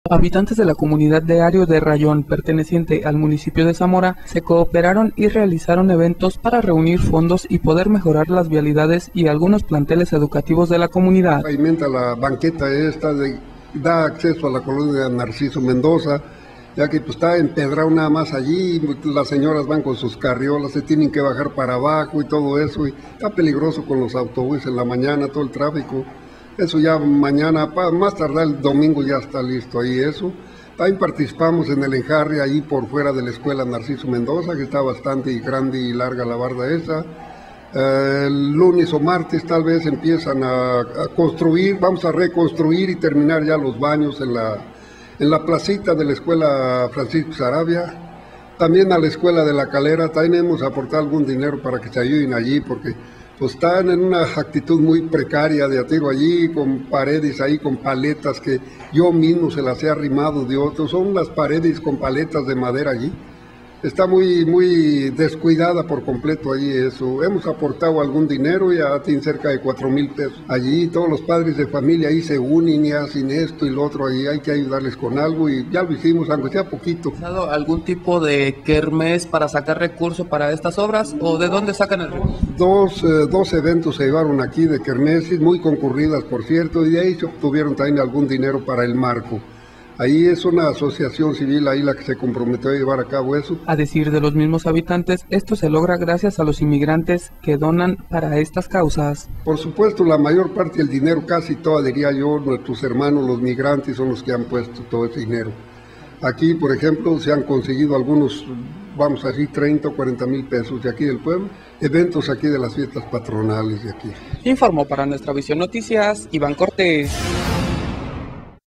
Habitantes de la comunidad de Ario de Rayón, perteneciente al municipio de Zamora, se cooperaron y realizaron eventos para reunir fondos y poder mejorar las vialidades y algunos planteles educativos de la comunidad. Pavimenta la banqueta esta, da acceso a la colonia Narciso Mendoza, ya que pues, está empedrado nada más allí, las señoras van con sus carriolas, se tienen que bajar para abajo y todo eso, y está peligroso con los autobuses en la mañana, todo el tráfico. Eso ya mañana, más tardar el domingo ya está listo ahí eso. También participamos en el enjarre ahí por fuera de la escuela Narciso Mendoza, que está bastante grande y larga la barda esa. El lunes o martes tal vez empiezan a construir, vamos a reconstruir y terminar ya los baños en la placita de la escuela Francisco Saravia. También a la escuela de La Calera, también hemos aportado algún dinero para que se ayuden allí, porque pues están en una actitud muy precaria de atiro allí, con paredes ahí, con paletas que yo mismo se las he arrimado de otros, son las paredes con paletas de madera allí. Está muy descuidada por completo allí eso. Hemos aportado algún dinero, ya tienen cerca de 4,000 pesos. Allí todos los padres de familia ahí se unen y hacen esto y lo otro, ahí hay que ayudarles con algo y ya lo hicimos, aunque sea poquito. ¿Ha dado algún tipo de kermés para sacar recursos para estas obras o de dónde sacan el recurso? Dos eventos se llevaron aquí de kermeses, muy concurridas por cierto, y de ahí se obtuvieron también algún dinero para el marco. Ahí es una asociación civil ahí la que se comprometió a llevar a cabo eso. A decir de los mismos habitantes, esto se logra gracias a los inmigrantes que donan para estas causas. Por supuesto, la mayor parte del dinero, casi toda, diría yo, nuestros hermanos, los migrantes, son los que han puesto todo ese dinero. Aquí, por ejemplo, se han conseguido algunos, vamos a decir, 30 o 40 mil pesos de aquí del pueblo, eventos aquí de las fiestas patronales de aquí. Informó para Nuestra Visión Noticias, Iván Cortés.